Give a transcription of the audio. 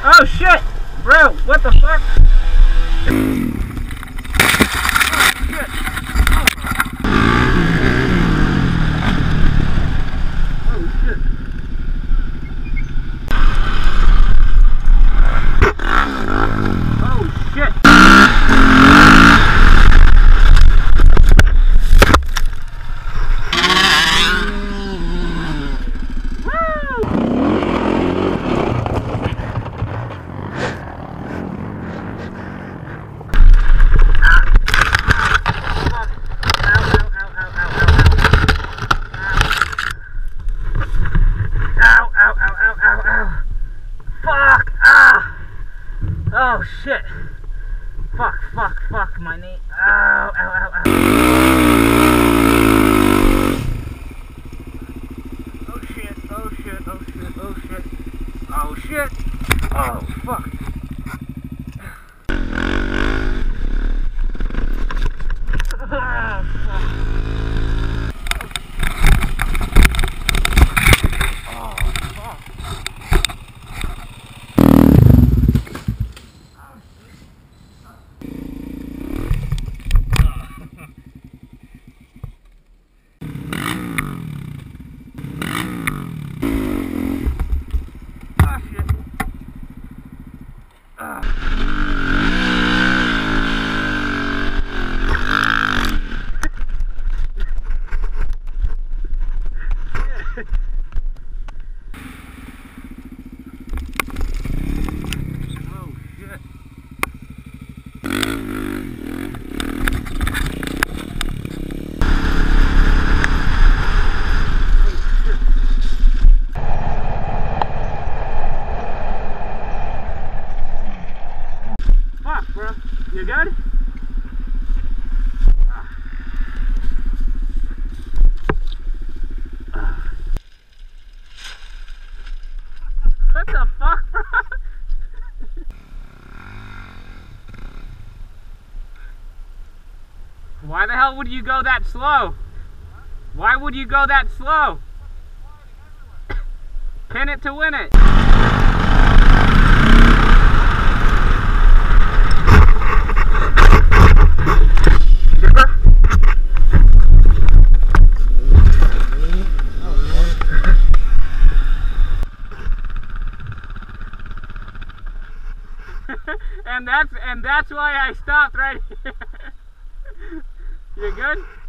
Oh shit! Bro, what the fuck? Oh shit! Fuck, my knee. Ow. Oh shit. Oh fuck. Bro, you good? What the fuck, bro? Why the hell would you go that slow? Why would you go that slow? Pin it to win it. and that's why I stopped right here. You good?